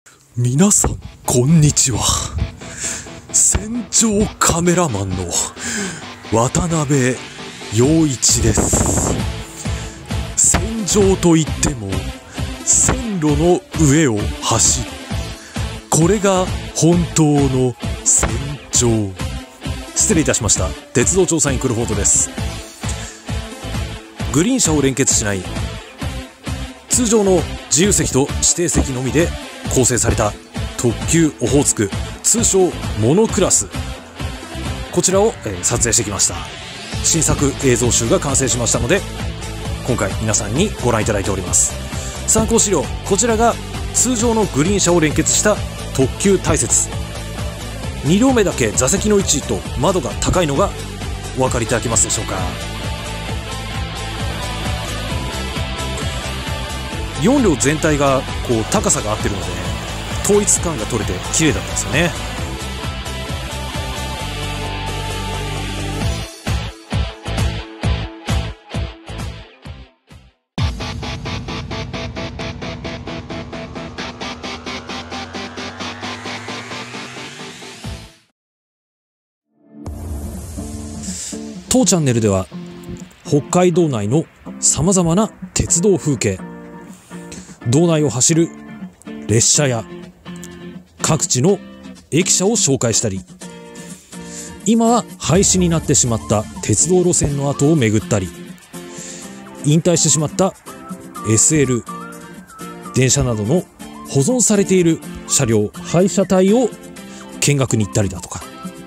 皆さんこんにちは。戦場カメラマンの渡辺陽一です。戦場といっても線路の上を走る、これが本当の戦場。失礼いたしました。鉄道調査員クルフォードです。グリーン車を連結しない通常の自由席と指定席のみで構成された特急オホーツク、通称モノクラス、こちらを、撮影してきました。新作映像集が完成しましたので今回皆さんにご覧いただいております。参考資料、こちらが通常のグリーン車を連結した特急大雪、2両目だけ座席の位置と窓が高いのがお分かりいただけますでしょうか。4両全体がこう高さが合ってるので統一感が取れて綺麗だったんですよね。当チャンネルでは北海道内のさまざまな鉄道風景、道内を走る列車や各地の駅舎を紹介したり、今は廃止になってしまった鉄道路線の跡を巡ったり、引退してしまった SL 電車などの保存されている車両、廃車体を見学に行ったりだとか、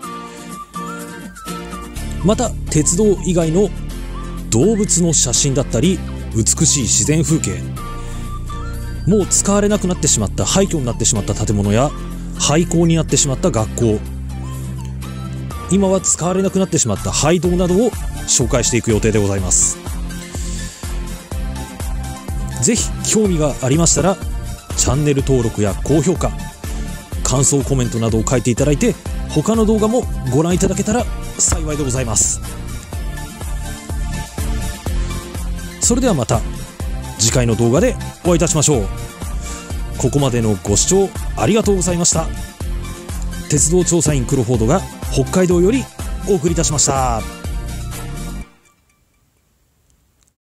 また鉄道以外の動物の写真だったり美しい自然風景、もう使われなくなってしまった廃墟になってしまった建物や廃校になってしまった学校、今は使われなくなってしまった廃道などを紹介していく予定でございます。ぜひ興味がありましたらチャンネル登録や高評価、感想コメントなどを書いていただいて他の動画もご覧いただけたら幸いでございます。それではまた次回の動画でお会いいたしましょう。ここまでのご視聴ありがとうございました。鉄道調査員クロフォードが北海道よりお送りいたしました。